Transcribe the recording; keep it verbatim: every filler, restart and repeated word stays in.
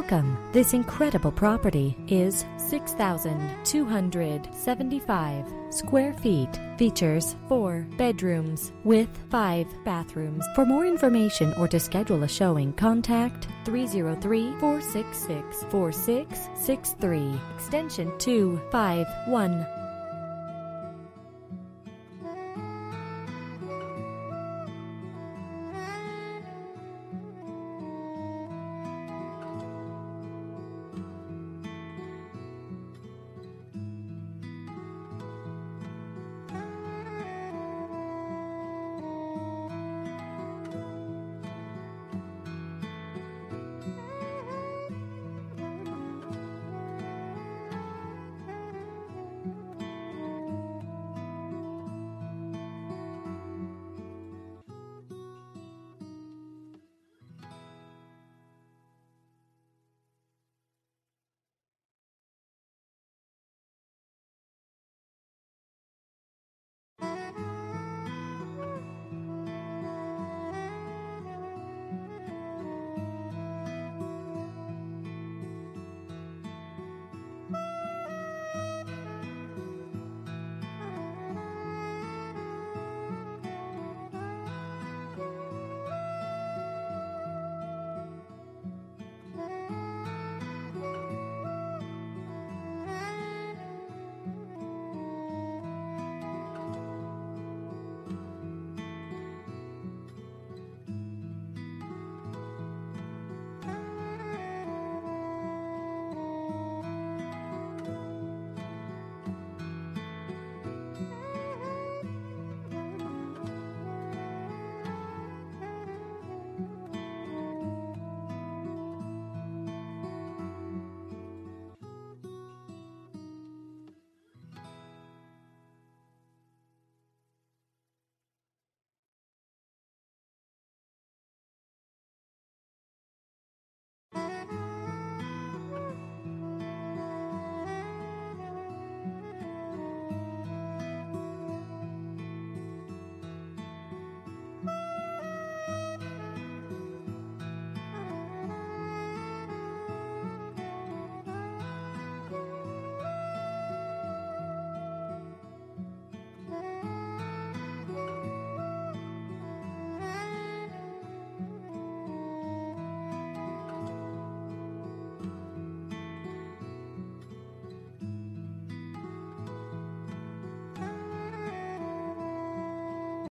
Welcome. This incredible property is six thousand two hundred seventy-five square feet. Features four bedrooms with five bathrooms. For more information or to schedule a showing, contact three zero three, four six six, four six six three, extension two five one.